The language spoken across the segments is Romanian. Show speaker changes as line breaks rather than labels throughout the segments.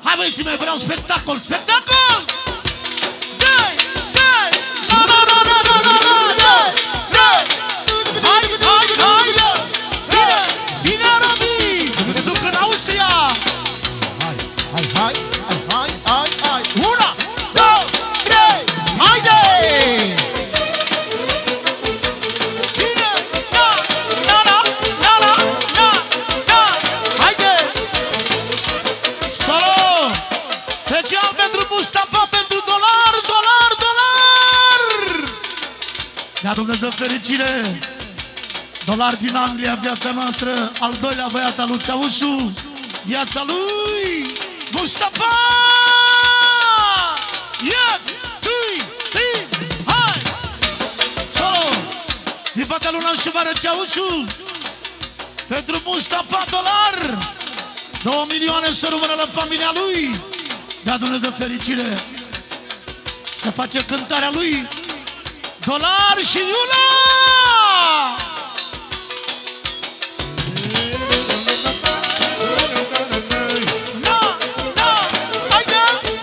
Hai băieții mei, vreau spectacol, spectacol! Dai, dai! La la la la la la la! Dai, dai! Hai, hai, hai! Bine, bine Robi! Ne duc în Austria!
Hai, hai, hai, hai, hai, hai, hai! Una, două, trei, haide!
Bine, da, da, da, da, da, da, da! Haide! Solo! Special pentru Mustafa, pentru dolar, dolar, dolar! Dea Dumnezeu fericire! Dolar din Anglia, viața noastră, al doilea băiat al lui Ceaușu, viața lui Mustafa! Yeah! Tui, tui, hai! Solo! Din partea lui Nașu Mare Ceaușu, pentru Mustafa Dolar, 2 milioane să rămână la familia lui. Dea Dumnezeu fericire. Să face cântarea lui Dolar și Iula! Da, da, haide!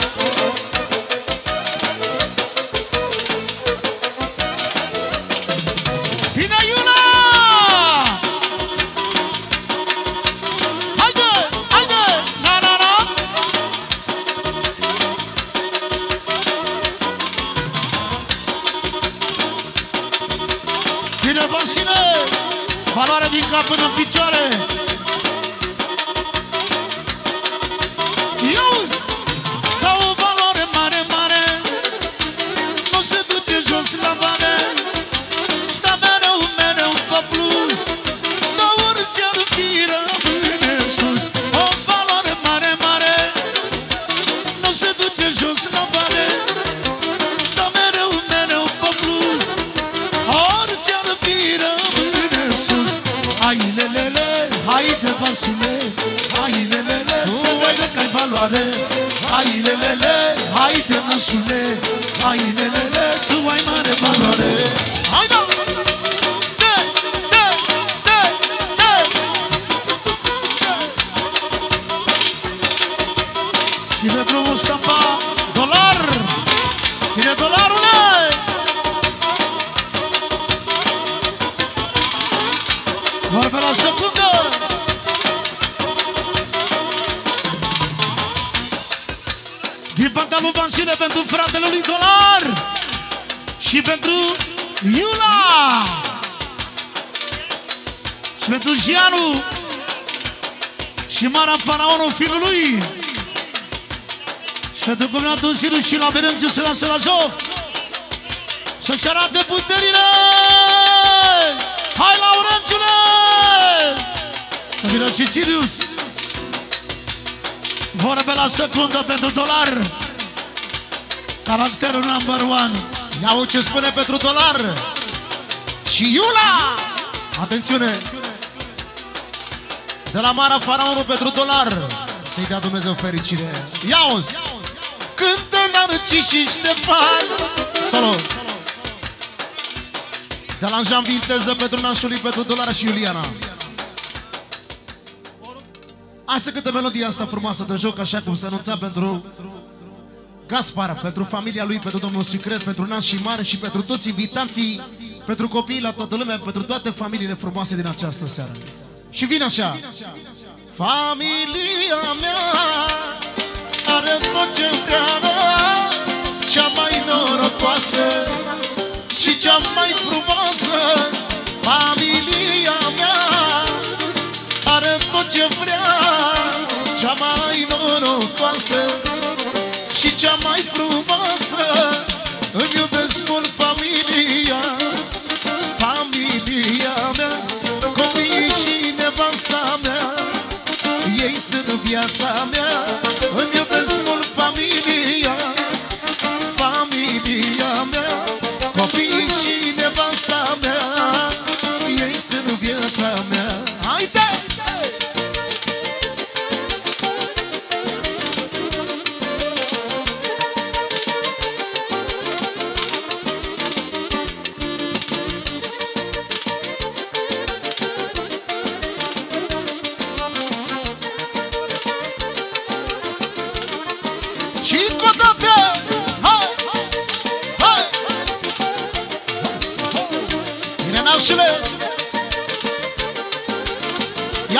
Bine, Iula! Haide, haide! Na, na, na! Bine, Vasile! Valoare din cap până în picioare! Iauzi! Ca o valoare mare, mare, nu se duce jos la bane, sta mereu, mereu pe plus, de orice ar fi rămâne sus. O valoare mare, mare, nu se duce jos la bane, sta mereu, mereu pe plus, orice ar fi rămâne sus. Hai lelele, haide Vasile, hai lelele, se vede că-ai valoare. Hai lelele, haide năsule, hai lelele, tu ai mare valoare. Hai da! De, de, de, de! Și pentru Mustafa Dolar, bine dolarule! Vorbe la secundă! Din partea lui Vasile pentru fratele lui Dolar și pentru Iula și pentru Gianu și Mara Faraonul fiului și pentru combinatul Siru și la Berențiu se lasă la joc să-și arate puterile. Hai Laurențiule! Să vină și Sirius. Vorbe la secundă pentru Dolar, caracterul number one.
Iau ce spune pentru Dolar și Iula! Atențiune! De la Mara Faraonul pentru Dolar, să-i dea Dumnezeu fericire. Iauzi! Cântă Narcis și Ștefan. Solo! De la Jean Vinteză pentru nașului, pentru Dolar și Iuliana. Hai să cântă melodia asta frumoasă de joc, așa cum se anunța pentru Gaspar, pentru familia lui, pentru domnul Secret, pentru Naș și Mare și pentru toți invitații, pentru copiii, la toată lumea, pentru toate familiile frumoase din această seară. Și vine așa. Familia mea are tot ce vrea, cea mai norocoasă și cea mai frumoasă. Familia mea are tot ce vrea, cea mai norocoasă și cea mai frumoasă. Îmi iubesc mult familia, familia mea, copiii și nevasta mea, ei sunt viața mea. Îmi iubesc mult familia, familia mea, copiii și nevasta mea, ei sunt viața mea. Haide!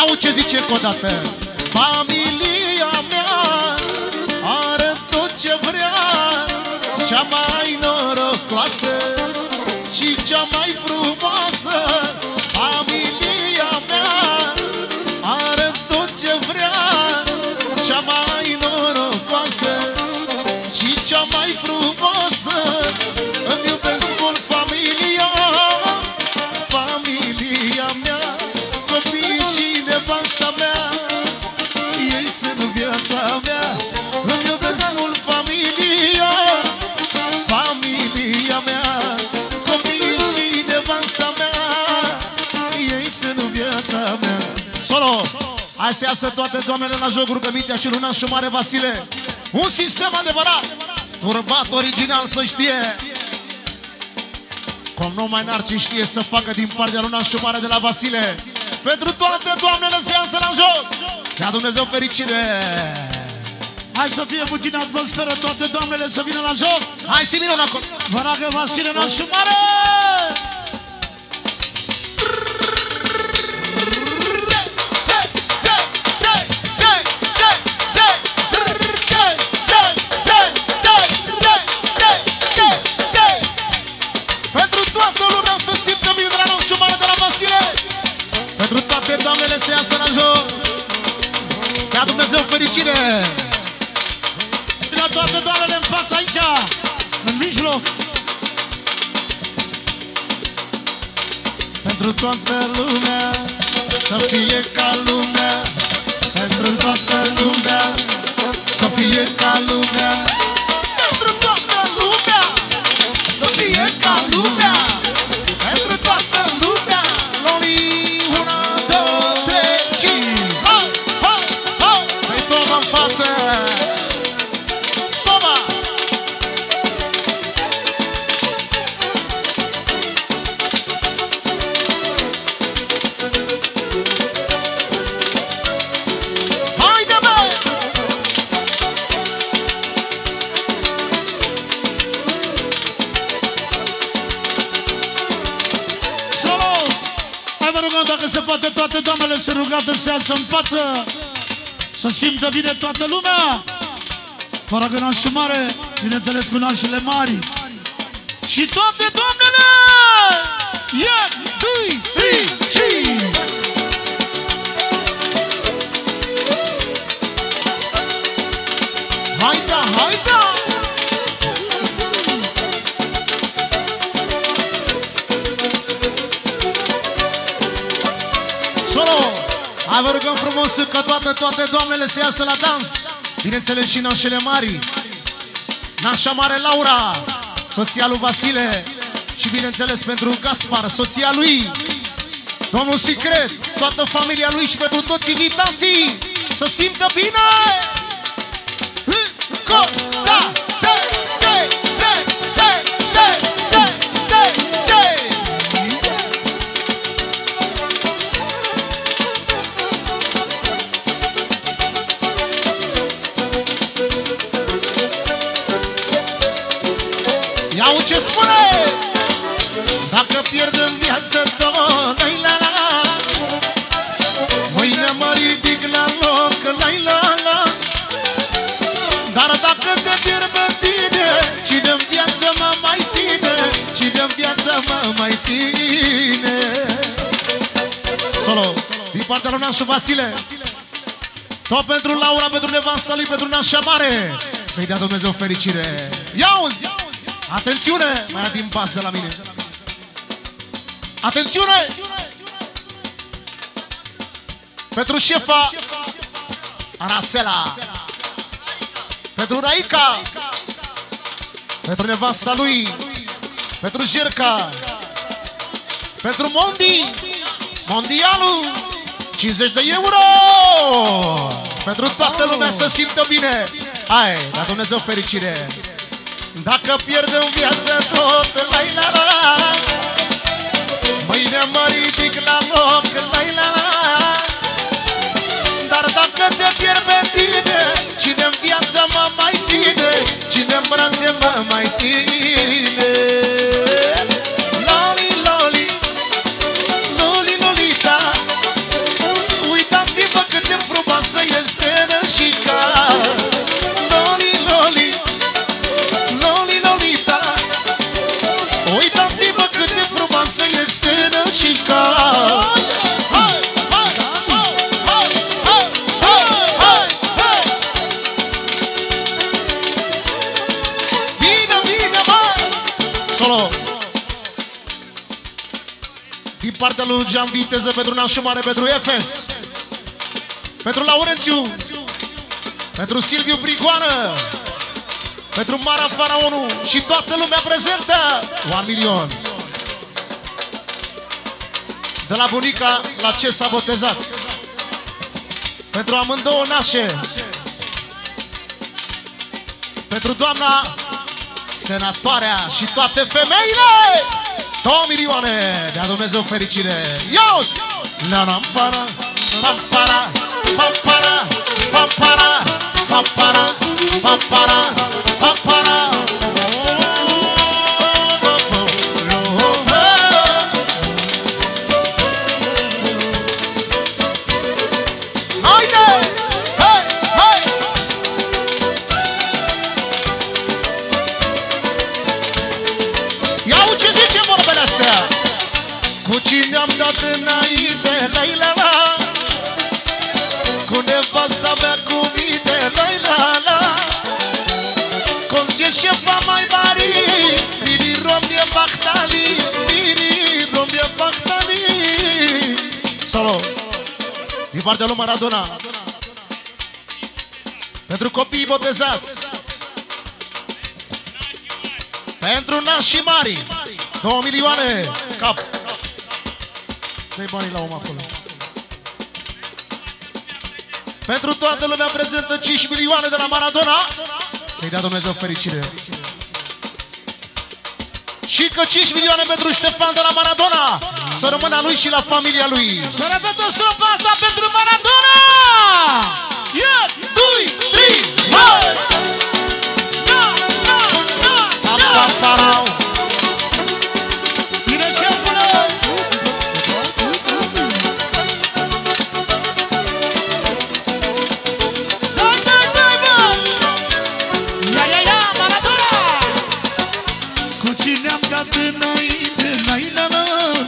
Iau ce zice încă o dată. Familia mea are tot ce vrea, cea mai norocoasă și cea mai frumoasă. Familia mea are tot ce vrea, cea mai norocoasă și cea mai frumoasă. Îmi iubesc mult familia, familia mea, copiii și nevasta mea, ei sunt viața mea. Îmi iubesc mult familia, familia mea, copiii și nevasta mea, ei sunt viața mea. Solo! Hai să iasă toate doamnele la joc, rugămintea și Luna și Mare Vasile. Un sistem adevărat, turbat original, să știe. Cum numai Narcis știe să facă din partea Luna și Mare de la Vasile. Pentru toate doamnele să iasă la joc. Dea Dumnezeu fericire.
Hai să fie puțin atmosferă, toate doamnele să vină la joc.
Hai Simeon acolo.
Vă ragă Vasile Nașu Mare.
Pentru toate doamnele să iasă la joc. Dea Dumnezeu fericire.
La toate doamnele în față aici, în mijloc.
Pentru toată lumea să fie ca lumea. Pentru toată lumea să fie ca lumea. Pentru toată lumea să fie ca lumea. Pentru toată lumea. Loli, una, două, trei, cinci. Ho, ho, ho. Păi Toma în față. Toma. Haide, bă!
Solo! Hai vă rugăm, dacă se poate, toate doamnele se rugate să iasă în față, să simtă bine toată lumea. Vă ragă Nașu Mare, bineînțeles cu nașile mari. Și toate doamnele! Ia, doi, trei, și...
Haida, haida! Solo! Hai vă rugăm frumos că toate doamnele se iasă la dans. Bineînțeles și nașele mari. Nașa mare Laura, soția lui Vasile. Și bineînțeles pentru Gaspar, soția lui, domnul Secret, toată familia lui și pentru toți invitanții. Să simtă bine! Iau ce spune! Dacă pierd în viață tot, la-i-la-la, mâine mă ridic la loc, la-i-la-la. Dar dacă te pierd pe tine, cine-n viață mă mai ține? Cine-n viață mă mai ține? Solo, din partea lui Nașu Vasile. Tot pentru Laura, pentru nevasta lui, pentru Nașa Mare. Să-i dea Dumnezeu fericire. Ia-uzi! Atențiune! Mai ia din pas de la mine. Atențiune! Pentru șefa Arasela, pentru Raica, pentru nevasta lui, pentru Jerca, pentru Mondi, Mondialul, 50 de euro! Pentru toată lumea să simtă bine. Hai, la Dumnezeu fericire. Dacă pierd în viață tot, la-i-la-la, mâine mă ridic la loc, la-i-la-la. Dar dacă te pierd pe tine, cine-n viață mă mai ține? Cine-n brațe mă mai ține? Loli, loli, loli, lolita, uita Solo. Din partea lui Jean Viteză pentru Nașu Mare, pentru Efes, pentru Laurențiu, pentru Silviu Brigoană, pentru Mara Faraonu și toată lumea prezentă. 1 milion. De la bunica la ce s-a botezat. Pentru amândouă nașe. Pentru doamna senatoarea și toate femeile. 2 milioane. Dea Dumnezeu fericire. Iauzi! La-la-mpara, pampara, pampara, pampara, pampara, pampara, pampara. Cu cine am dat înainte, la-i-la-la, cu nevasta mea cu minte, la-i-la-la, Consie șefa mai mari, miri romie bahtali, miri romie bahtali. Solo, din partea lui Maradona, pentru copiii botezați, pentru nașii mari, 2 milioane, cap. Dă-i banii la om acolo. Pentru toată lumea prezentă 5 milioane de la Maradona. Să-i dea Dumnezeu fericire. Și că 5 milioane pentru Ștefan de la Maradona. Să rămână lui și la familia lui.
Să repetă strofa asta pentru Maradona. 1, 2, 3, hai! Bine, șefule! Înainte, la-i-la-la,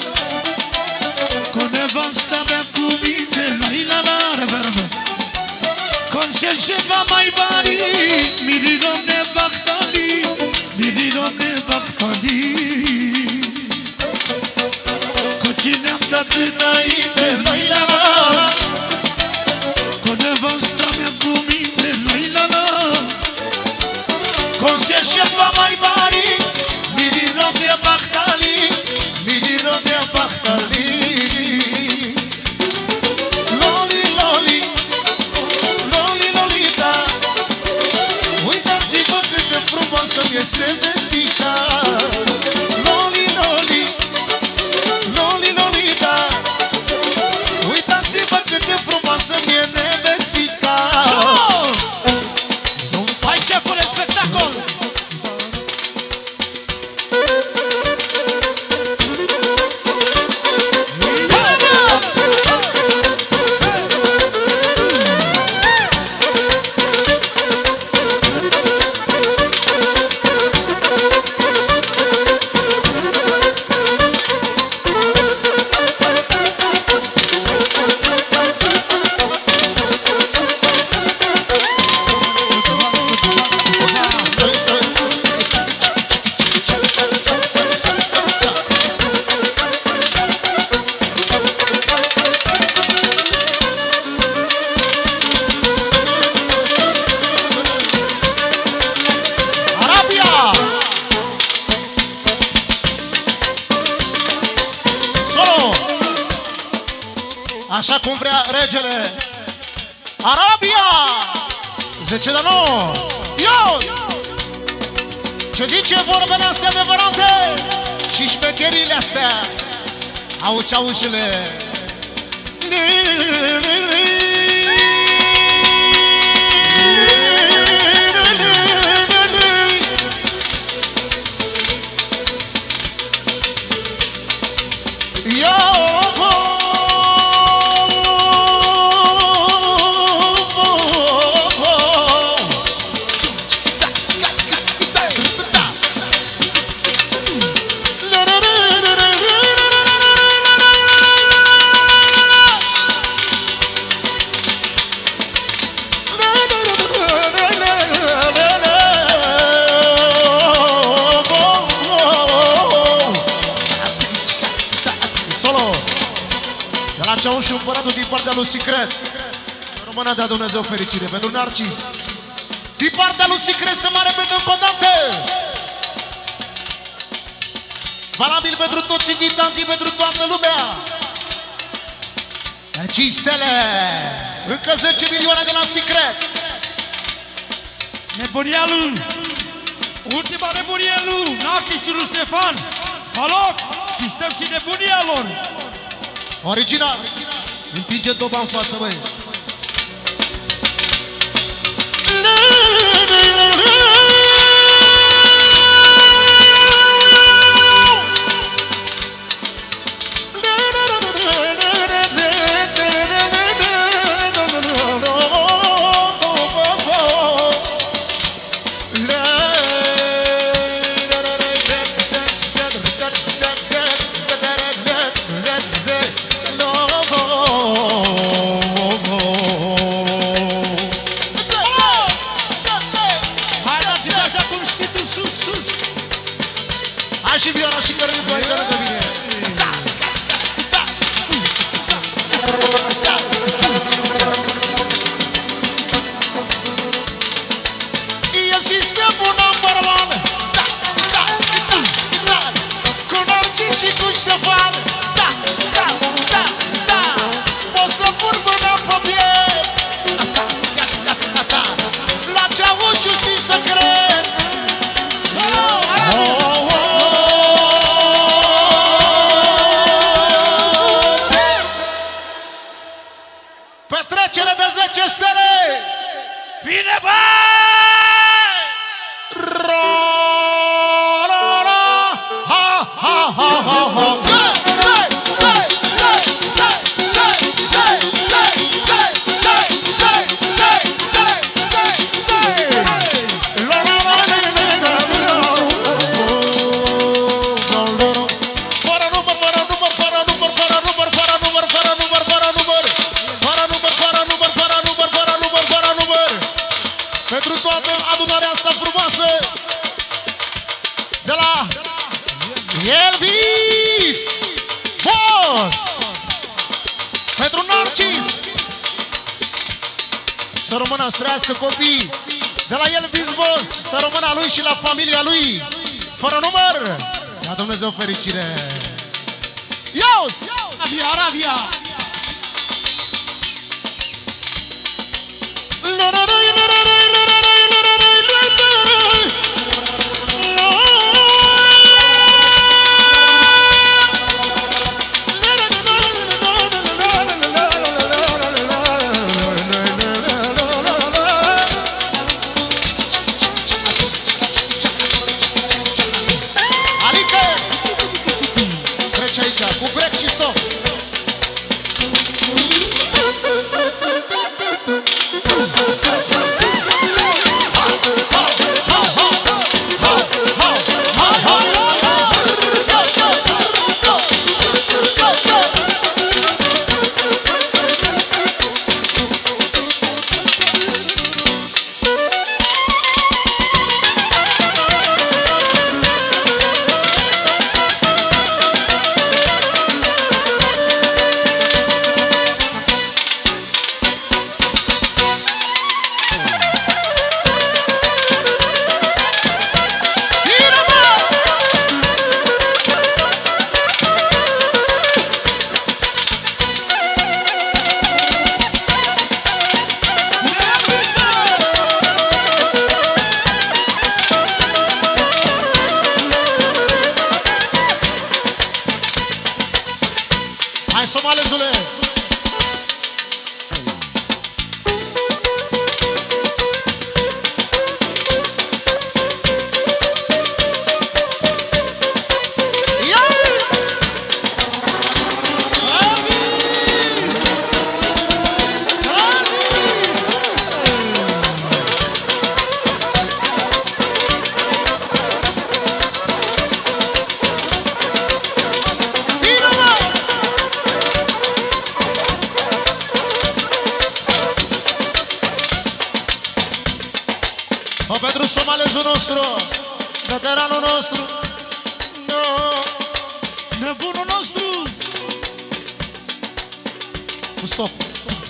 cu nevasta mea cu minte, la-i-la-la, reverbe. Consie șefa mai bari, miri-rom nebahtali, miri-rom nebahtali. Cu cine am dat înainte, la-i-la-la, cu nevasta mea cu minte, la-i-la-la, Consie șefa mai bari, Midirovia Bahtali, Midirovia Bahtali. Loli, Loli, Loli, Lolita, uitați-vă cât de frumoasă-mi este vestica. Loli, Loli, Loli, Lolita, uitați-vă cât de frumoasă-mi e nevestica. Hai, șefule, spectacol! Așa cum vrea regele. Arabia! 10 de 9. Yo! Ce zice vorbele astea adevărate și șmecherile astea? Auzi, aușile.
Secret. Să rămână de-a Dumnezeu fericire pentru Narcis. Din partea lui Secret să mă repet încă o dată. Valabil pentru toți invitanții, pentru toată lumea. 5 stele. Încă 10 milioane de la Secret.
Nebunia lui, ultima nebunie lui Narcis și lui Ștefan. Mă loc și stăm și nebunia lor.
Original. Împinge doba în față, băi. Și Viola și Cărălin cu aici lângă mine. E sistemul number one. Cu Narcis și cu Ștefan. O să pun mâna pe piept. La Ceaușu și Secret. Petrecere de 10 stele!
Bine, băi!
Ha, ha, ha, ha, ha! Pentru toată adunarea asta frumoasă de la Elvis Boss, pentru Narcis, să rămână, să trăiască copii de la Elvis Boss, să rămână lui și la familia lui, fără număr. Ia Dumnezeu fericire. Ios!
Arabia, Arabia!
Cu break și stop. Hai, somalezule! Pentru somalezul nostru, veteranul nostru, nebunul nostru. Cu stop.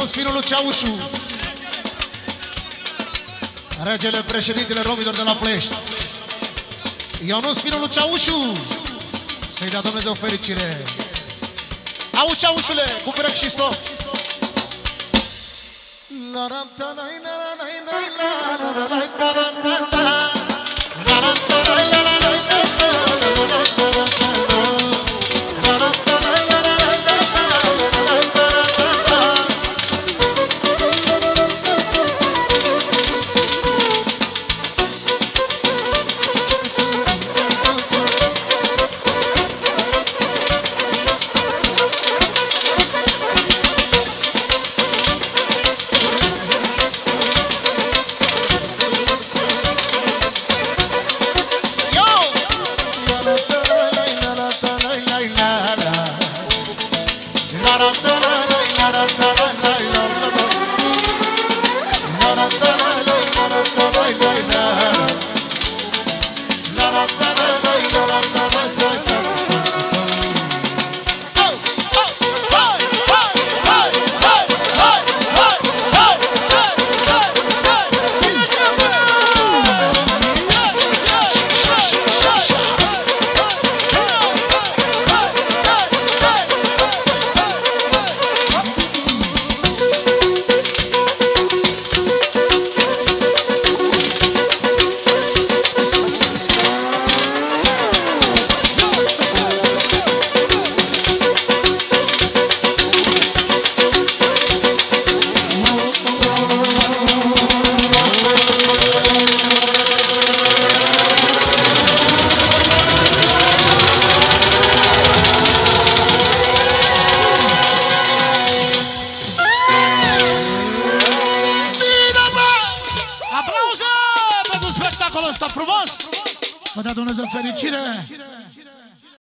Ionuț Finu Luceaușu, regele președintele romilor de la Plești. Ionuț Finu Luceaușu, să-i dea Dumnezeu fericire. Auzi, Ceaușule, cu frec și stop.
Ăsta frumos! Vă dea Dumnezeu fericire!